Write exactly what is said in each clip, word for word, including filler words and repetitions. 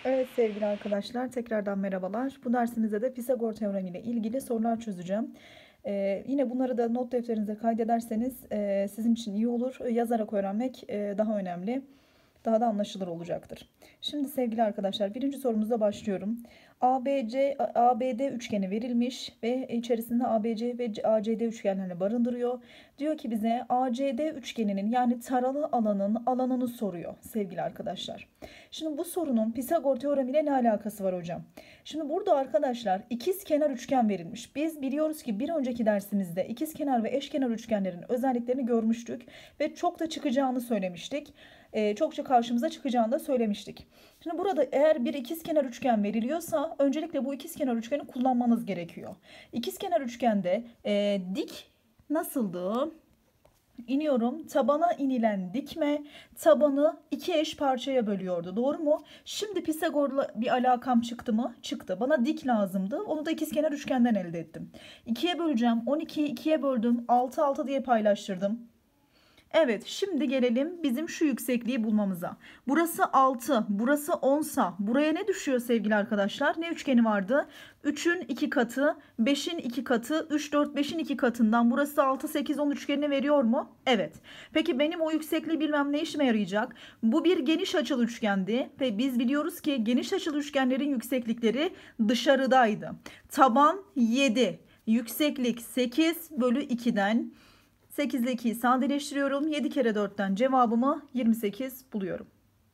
Evet sevgili arkadaşlar, tekrardan merhabalar. Bu dersimizde de Pisagor teoremi ile ilgili sorular çözeceğim. Ee, yine bunları da not defterinize kaydederseniz e, sizin için iyi olur. Yazarak öğrenmek e, daha önemli. Daha da anlaşılır olacaktır. Şimdi sevgili arkadaşlar, birinci sorumuzda başlıyorum. A B C A B D üçgeni verilmiş ve içerisinde A B C ve A C D üçgenlerini barındırıyor. Diyor ki bize A C D üçgeninin yani taralı alanın alanını soruyor sevgili arkadaşlar. Şimdi bu sorunun Pisagor teoremiyle ne alakası var hocam? Şimdi burada arkadaşlar ikizkenar üçgen verilmiş. Biz biliyoruz ki bir önceki dersimizde ikizkenar ve eşkenar üçgenlerin özelliklerini görmüştük ve çok da çıkacağını söylemiştik. Ee, çokça karşımıza çıkacağını da söylemiştik. Şimdi burada eğer bir ikizkenar üçgen veriliyorsa öncelikle bu ikizkenar üçgeni kullanmanız gerekiyor. İkizkenar üçgende e, dik nasıldı? İniyorum. Tabana inilen dikme tabanı iki eş parçaya bölüyordu. Doğru mu? Şimdi Pisagor'la bir alakam çıktı mı? Çıktı. Bana dik lazımdı. Onu da ikizkenar üçgenden elde ettim. ikiye böleceğim. on ikiyi ikiye böldüm. altı altı diye paylaştırdım. Evet, şimdi gelelim bizim şu yüksekliği bulmamıza. Burası altı, burası on sa buraya ne düşüyor sevgili arkadaşlar? Ne üçgeni vardı? üçün iki katı, beşin iki katı, üç, dört, beşin iki katından burası altı, sekiz, on üçgenini veriyor mu? Evet. Peki benim o yüksekliği bilmem ne işime yarayacak? Bu bir geniş açılı üçgendi ve biz biliyoruz ki geniş açılı üçgenlerin yükseklikleri dışarıdaydı. Taban yedi, yükseklik sekiz bölü iki'den. sekiz ile ikiyi sadeleştiriyorum. yedi kere dört'ten cevabımı yirmi sekiz buluyorum.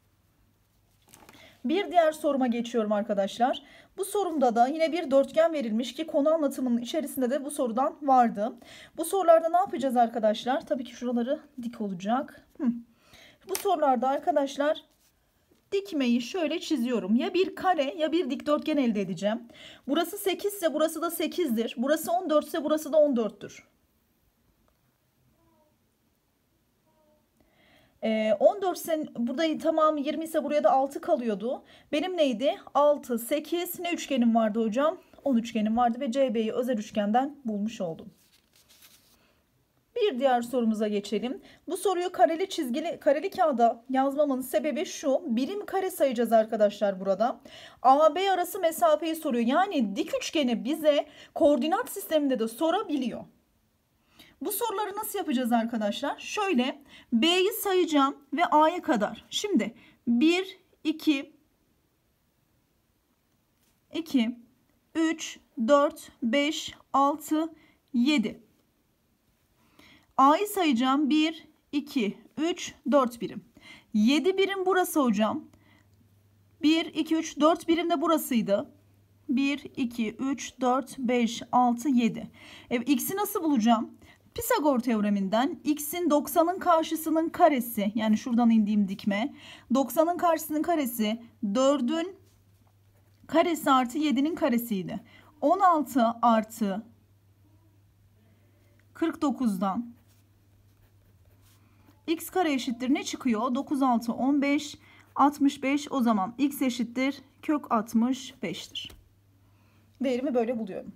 Bir diğer soruma geçiyorum arkadaşlar. Bu sorumda da yine bir dörtgen verilmiş ki konu anlatımının içerisinde de bu sorudan vardı. Bu sorularda ne yapacağız arkadaşlar? Tabii ki şuraları dik olacak. Hı. Bu sorularda arkadaşlar dikmeyi şöyle çiziyorum. Ya bir kare ya bir dikdörtgen elde edeceğim. Burası sekiz ise burası da sekiz'dir. Burası on dört ise burası da on dört'tür. Ee, on dört sen burada tamamı yirmi ise buraya da altı kalıyordu. Benim neydi? altı, sekiz. Ne üçgenim vardı hocam? on üçgenim vardı ve C B'yi özel üçgenden bulmuş oldum. Bir diğer sorumuza geçelim. Bu soruyu kareli çizgili kareli kağıda yazmamın sebebi şu. Birim kare sayacağız arkadaşlar burada. A B arası mesafeyi soruyor. Yani dik üçgeni bize koordinat sisteminde de sorabiliyor. Bu soruları nasıl yapacağız arkadaşlar? Şöyle B'yi sayacağım ve A'ya kadar. Şimdi bir, iki, iki, üç, dört, beş, altı, yedi. A'yı sayacağım. bir, iki, üç, dört birim. yedi birim burası hocam. bir, iki, üç, dört birim de burasıydı. bir, iki, üç, dört, beş, altı, yedi. Evet, x'i nasıl bulacağım? Pisagor teoreminden x'in doksanın karşısının karesi, yani şuradan indiğim dikme, doksanın karşısının karesi dört'ün karesi artı yedi'nin karesiydi. on altı artı kırk dokuz'dan x kare eşittir ne çıkıyor? dokuz, altı, on beş, altmış beş. O zaman x eşittir kök altmış beş'tir. Değerimi böyle buluyorum.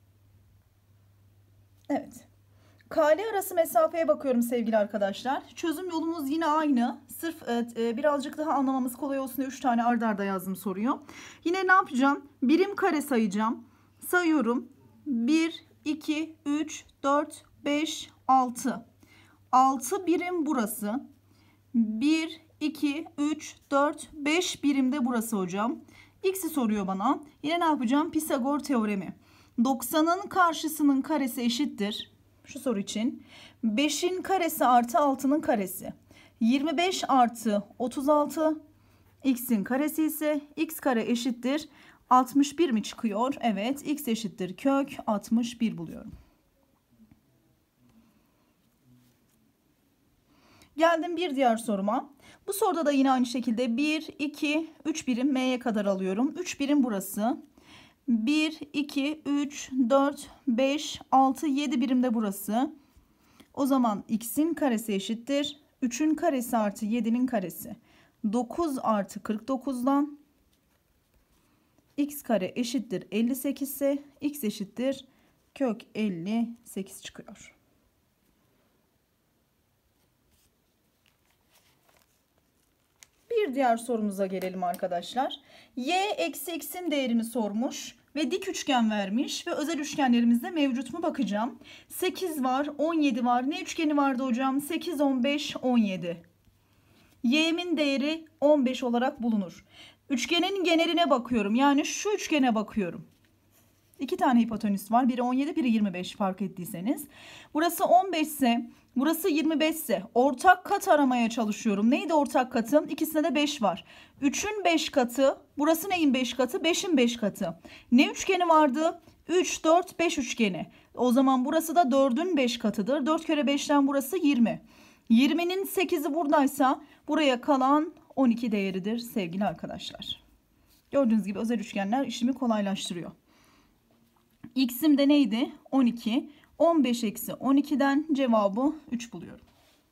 Evet. K L arası mesafeye bakıyorum sevgili arkadaşlar. Çözüm yolumuz yine aynı. Sırf e, birazcık daha anlamamız kolay olsun diye üç tane arda arda yazdım soruyu. Yine ne yapacağım? Birim kare sayacağım. Sayıyorum. bir, iki, üç, dört, beş, altı. altı birim burası. bir, iki, üç, dört, beş birim de burası hocam. X'i soruyor bana. Yine ne yapacağım? Pisagor teoremi. doksanın karşısının karesi eşittir. Şu soru için beşin karesi artı altının karesi. yirmi beş artı otuz altı. X'in karesi ise x kare eşittir altmış bir mi çıkıyor? Evet, x eşittir kök altmış bir buluyorum. Geldim bir diğer soruma. Bu soruda da yine aynı şekilde bir, iki, üç birim M'ye kadar alıyorum. üç birim burası. bir, iki, üç, dört, beş, altı, yedi birim de burası. O zaman x'in karesi eşittir üçün karesi artı yedi'nin karesi. dokuz artı kırk dokuz'dan x kare eşittir elli sekiz ise x eşittir kök elli sekiz çıkıyor. Bir diğer sorumuza gelelim arkadaşlar. Y eksi x'in değerini sormuş ve dik üçgen vermiş ve özel üçgenlerimizde mevcut mu bakacağım. sekiz var, on yedi var. Ne üçgeni vardı hocam? sekiz, on beş, on yedi. Y'min değeri on beş olarak bulunur. Üçgenin geneline bakıyorum. Yani şu üçgene bakıyorum. İki tane hipotenüs var. Biri on yedi, biri yirmi beş fark ettiyseniz. Burası on beş ise, burası yirmi beş ise ortak kat aramaya çalışıyorum. Neydi ortak katım? İkisinde de beş var. üçün beş katı. Burası neyin beş katı? beşin beş katı. Ne üçgeni vardı? üç, dört, beş üçgeni. O zaman burası da dördün beş katıdır. dört kere beşten burası yirmi. yirminin sekizi buradaysa buraya kalan on iki değeridir sevgili arkadaşlar. Gördüğünüz gibi özel üçgenler işimi kolaylaştırıyor. X'im de neydi? on iki. on beş eksi on iki'den cevabı üç buluyorum.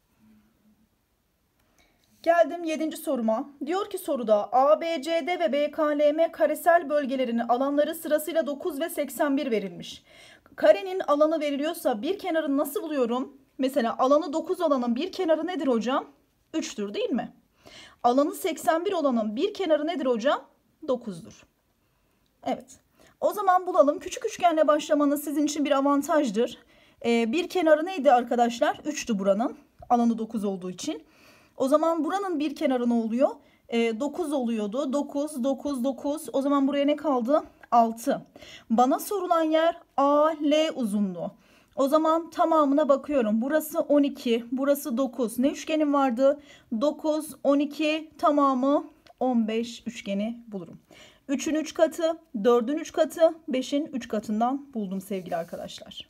Geldim yedinci soruma. Diyor ki soruda A B C D ve B K L M karesel bölgelerinin alanları sırasıyla dokuz ve seksen bir verilmiş. Karenin alanı veriliyorsa bir kenarını nasıl buluyorum? Mesela alanı dokuz olanın bir kenarı nedir hocam? üç'tür değil mi? Alanı seksen bir olanın bir kenarı nedir hocam? dokuz'dur. Evet. O zaman bulalım. Küçük üçgenle başlamanız sizin için bir avantajdır. Ee, bir kenarı neydi arkadaşlar? üç'tü buranın. Alanı dokuz olduğu için. O zaman buranın bir kenarı ne oluyor? Ee, dokuz oluyordu. dokuz, dokuz, dokuz. O zaman buraya ne kaldı? altı. Bana sorulan yer A L uzunluğu. O zaman tamamına bakıyorum. Burası on iki, burası dokuz. Ne üçgenim vardı? dokuz, on iki, tamamı on beş üçgeni bulurum. üçün üç katı, dördün üç katı, beşin üç katından buldum sevgili arkadaşlar.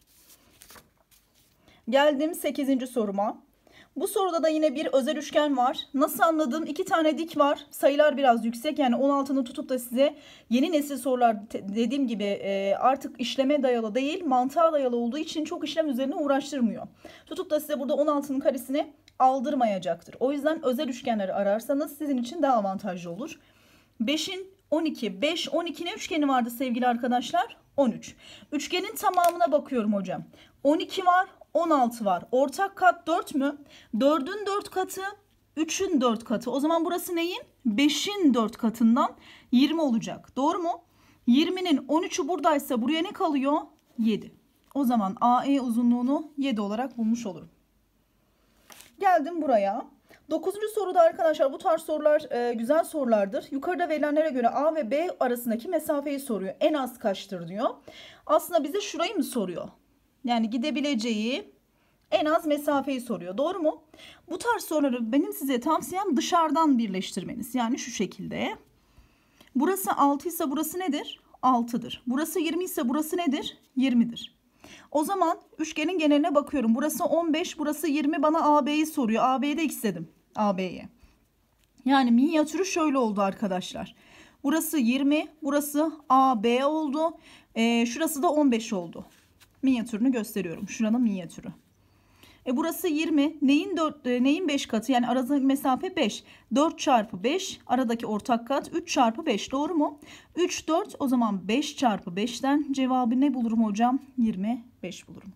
Geldim sekizinci soruma. Bu soruda da yine bir özel üçgen var. Nasıl anladım? İki tane dik var. Sayılar biraz yüksek. Yani on altını tutup da size yeni nesil sorular dediğim gibi artık işleme dayalı değil, mantığa dayalı olduğu için çok işlem üzerine uğraştırmıyor. Tutup da size burada on altının karesini aldırmayacaktır. O yüzden özel üçgenleri ararsanız sizin için daha avantajlı olur. beşin on iki, beş, on iki ne üçgeni vardı sevgili arkadaşlar? on üç. Üçgenin tamamına bakıyorum hocam. on iki var, on altı var. Ortak kat dört mü? dördün dört katı, üçün dört katı. O zaman burası neyin? beşin dört katından yirmi olacak. Doğru mu? yirminin on üç'ü buradaysa buraya ne kalıyor? yedi. O zaman A E uzunluğunu yedi olarak bulmuş olurum. Geldim buraya. dokuzuncu soruda arkadaşlar bu tarz sorular e, güzel sorulardır. Yukarıda verilenlere göre A ve B arasındaki mesafeyi soruyor. En az kaçtır diyor. Aslında bize şurayı mı soruyor? Yani gidebileceği en az mesafeyi soruyor. Doğru mu? Bu tarz soruları benim size tavsiyem dışarıdan birleştirmeniz. Yani şu şekilde. Burası altı ise burası nedir? altı'dır. Burası yirmi ise burası nedir? yirmi'dir. O zaman üçgenin geneline bakıyorum. Burası on beş, burası yirmi, bana A B'yi soruyor. A B'yi de x dedim. A B'ye. Yani minyatürü şöyle oldu arkadaşlar. Burası yirmi, burası A B oldu. Ee, şurası da on beş oldu. Minyatürünü gösteriyorum. Şuranın minyatürü. E burası yirmi. Neyin dört, e, neyin beş katı? Yani aradaki mesafe beş. dört çarpı beş. Aradaki ortak kat üç çarpı beş. Doğru mu? üç, dört. O zaman beş çarpı beşten cevabı ne bulurum hocam? yirmi beş bulurum.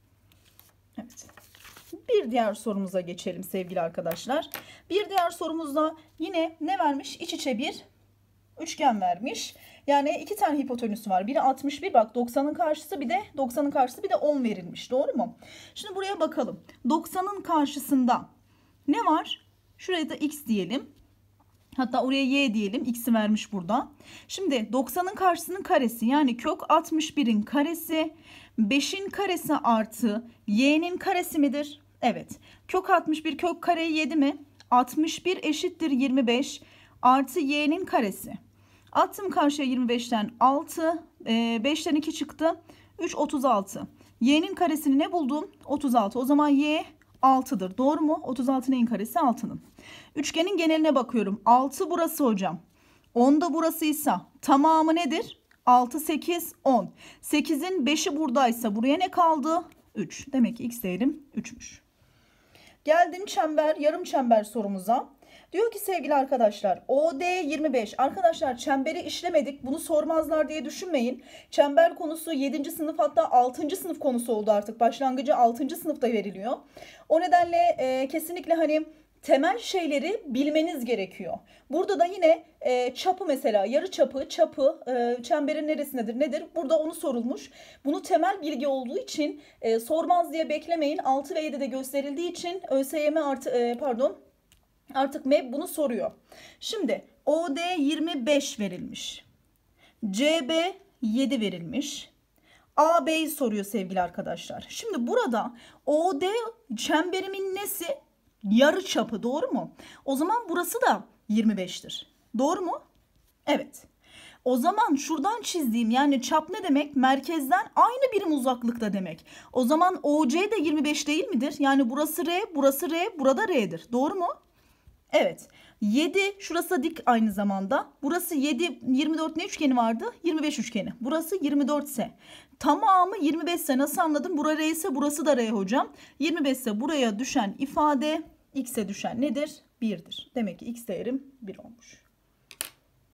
Evet. Bir diğer sorumuza geçelim sevgili arkadaşlar. Bir diğer sorumuzda yine ne vermiş? İç içe bir üçgen vermiş. Yani iki tane hipotenüs var. Biri altmış bir, bak doksanın karşısı bir de doksanın karşısı bir de on verilmiş. Doğru mu? Şimdi buraya bakalım. doksanın karşısında ne var? Şuraya da x diyelim. Hatta oraya y diyelim. X'i vermiş burada. Şimdi doksanın karşısının karesi yani kök altmış bir'in karesi beşin karesi artı y'nin karesi midir? Evet. Kök altmış bir kök kare yedi mi? altmış bir eşittir yirmi beş artı y'nin karesi. Attım karşıya yirmi beşten altı. beşten iki çıktı. üç, otuz altı. Y'nin karesini ne buldum? otuz altı. O zaman y altı'dır. Doğru mu? otuz altı neyin karesi? altı'nın. Üçgenin geneline bakıyorum. altı burası hocam. on da burasıysa tamamı nedir? altı, sekiz, on. sekizin beşi buradaysa buraya ne kaldı? üç. Demek ki x değerim üç'müş. Geldim çember, yarım çember sorumuza. Diyor ki sevgili arkadaşlar O D yirmi beş. Arkadaşlar çemberi işlemedik. Bunu sormazlar diye düşünmeyin. Çember konusu yedinci sınıf hatta altıncı sınıf konusu oldu artık. Başlangıcı altıncı sınıfta veriliyor. O nedenle e, kesinlikle hani temel şeyleri bilmeniz gerekiyor. Burada da yine e, çapı mesela yarı çapı, çapı, e, çemberin neresindedir, nedir? Burada onu sorulmuş. Bunu temel bilgi olduğu için e, sormaz diye beklemeyin. altı ve yedide gösterildiği için ÖSYM artı e, pardon artık M E B bunu soruyor. Şimdi O D yirmi beş verilmiş. C B yedi verilmiş. A B'yi soruyor sevgili arkadaşlar. Şimdi burada O D çemberimin nesi? Yarı çapı, doğru mu? O zaman burası da yirmi beştir. Doğru mu? Evet. O zaman şuradan çizdiğim yani çap ne demek? Merkezden aynı birim uzaklıkta demek. O zaman O C de yirmi beş değil midir? Yani burası R, burası R, burada R'dir. Doğru mu? Evet. yedi şurası da dik aynı zamanda. Burası yedi, yirmi dört ne üçgeni vardı? yirmi beş üçgeni. Burası yirmi dört ise. Tamamı yirmi beş ise nasıl anladım? Burası R ise burası da R hocam. yirmi beş ise buraya düşen ifade X'e düşen nedir? bir'dir. Demek ki X değerim bir olmuş.